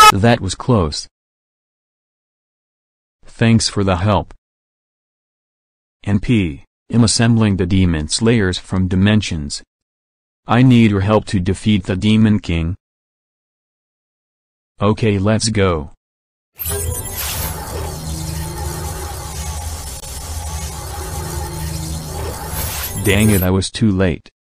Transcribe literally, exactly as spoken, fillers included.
That was close. Thanks for the help. N P, I'm assembling the demon slayers from dimensions. I need your help to defeat the Demon King. Okay, let's go. Dang it, I was too late.